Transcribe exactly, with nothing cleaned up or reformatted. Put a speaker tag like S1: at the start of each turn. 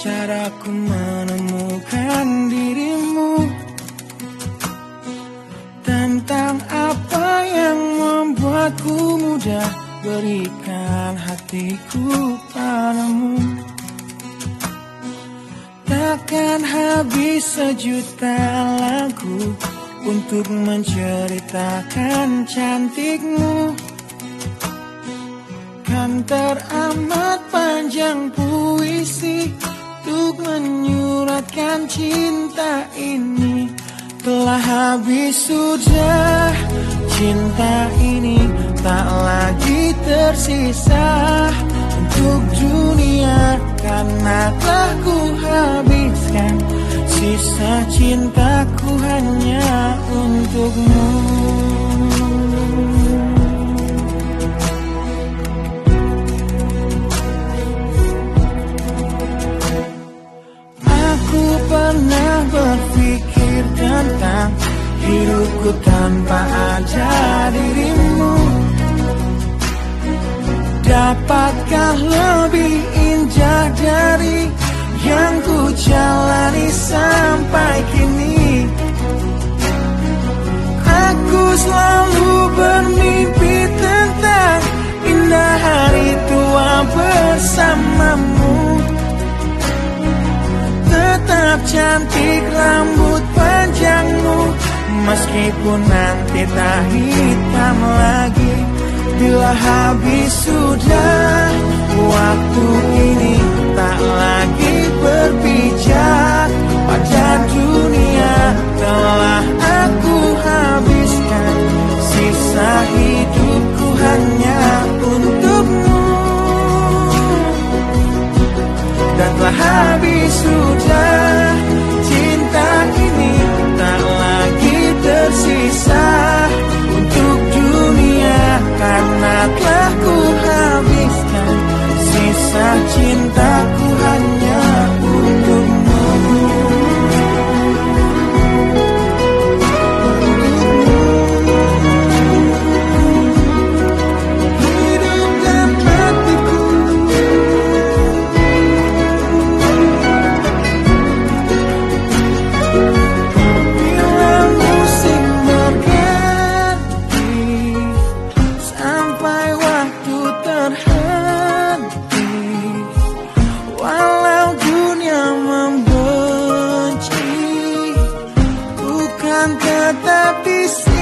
S1: caraku menemukan dirimu, tentang apa yang membuatku mudah berikan hatiku padamu. Takkan habis sejuta lagu untuk menceritakan cantikmu. Kan teramat panjang puisi untuk menyuratkan cinta ini. Telah habis sudah cinta ini, tak lagi tersisa untuk dunia, karena telah ku habiskan sisa cintaku hanya untukmu. Aku pernah berpikir tentang hidupku tanpa ada dirimu. Dapatkah lebih indah dari yang ku jalani sampai kini? Aku selalu bermimpi tentang indah hari tua bersamamu. Tetap cantik rambut panjangmu, meskipun nanti tak hitam lagi. Bila habis sudah waktu ini, tak lagi berpijak pada dunia. Telah aku habiskan sisa hidupku hanya untukmu. Dan telah habis sudah cinta ini, tak lagi tersisa untuk dunia, karena telah ku habiskan sisa cintaku hanya untukmu. Hidup dan matiku, bila musim berganti, sampai waktu terhenti, walau dunia membenci, bukan tetap bisa.